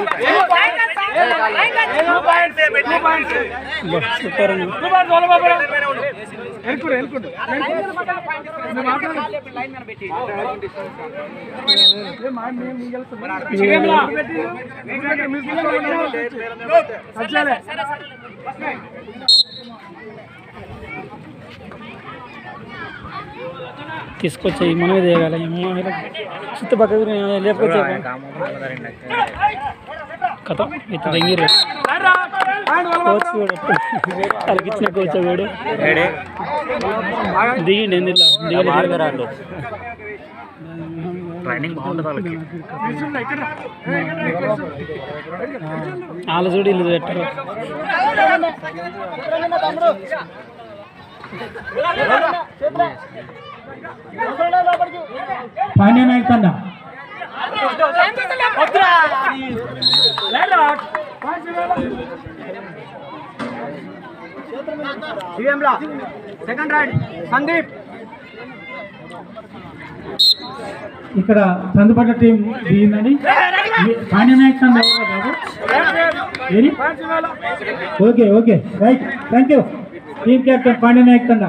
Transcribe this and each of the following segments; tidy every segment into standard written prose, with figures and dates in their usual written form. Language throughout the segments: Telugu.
తీసుకొచ్చాయి మనమే చేయగల చుట్టుపక్కల లేకపోతే కథ ఎత్తు దగ్గర కోచ్ కూడా వాళ్ళకి ఇచ్చిన కోచ్ కూడా దిగిండి ఎందులో దిగలేదు ట్రైనింగ్ బాగుంటుంది వాళ్ళకి వాళ్ళ చూడు ఇల్లు పెట్టరు సెకండ్ రైడ్ సందీప్ ఇక్కడ చందుపట్ల టీం దిగిందని Pandyanayak okay okay right thank you team captain Pandyanayak Thanda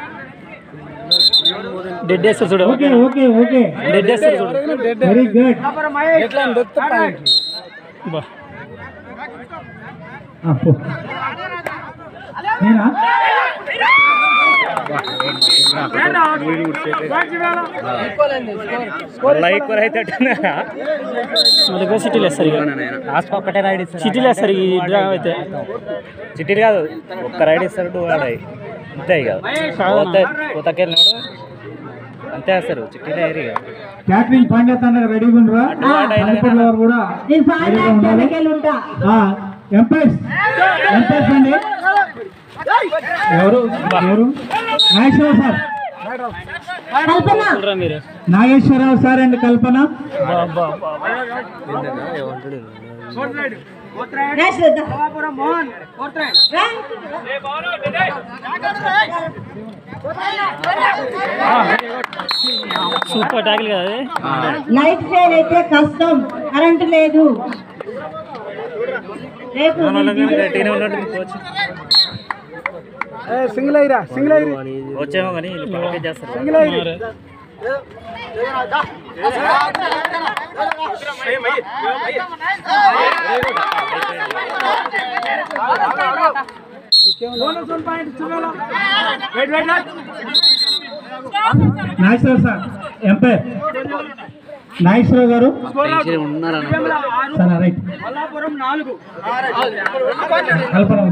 dead వేస్తారు చూడు ఓకే ఓకే ఓకే డెడ్ వేస్తారు చూడు వెరీ గుడ్ నేనా సిటీలు వేస్తారు ఒక్కటే రైడ్ ఇస్తారు సిటీలు వేస్తారు ఈ డ్రా అయితే సిటీలు కాదు ఒక్క రైడ్ ఇస్తారు 2 ఆడాయి అంతే ఇక కొత్తకెళ్ళినాడు అంతే వేస్తారు చిట్టీలో ఏరియా క్యాటరింగ్ పాండ్య తండ రెడీగా ఉండరా కూడా ఎంపైర్స్ అండి ఎవరు ఎవరు Nageswararao sir and Kalpana super tackle కదా నైట్ ఫేర్ అయితే కష్టం కరెంట్ లేదు సింగిల్ అయిరా సింగిల్ అయిరి వచ్చేమో కానీ చేస్తారు సింగిల్ అయిరి నాగేశ్వరరావు సార్ ఎంపైర్ నాగేశ్వరరావు గారు రైట్ కల్పన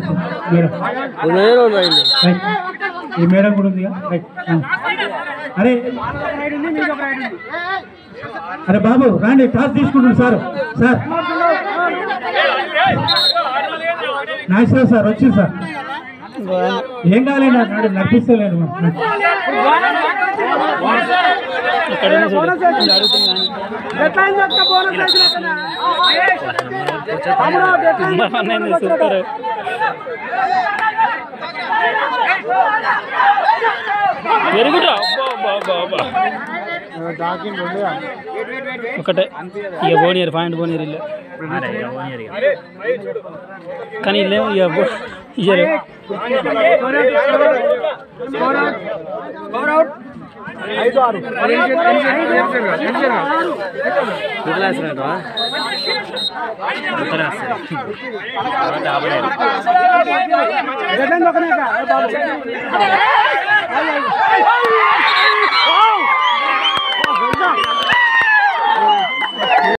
ఈ మేడం కూడా ఉంది రైట్ అరే అరే బాబు రాండి టాస్ తీసుకుంటున్నాడు సార్ సార్ నాగేశ్వరరావు సార్ వచ్చింది సార్ ఏం కాలేదు నాకు నడిపిస్తలేను సూపర్ వెరీ గుడ్ ఒకటే ఇక పోనీరు పాయింట్ పోనీరు ఇల్లు కానీ ఇల్లేమో ఇక ఇయ్యరు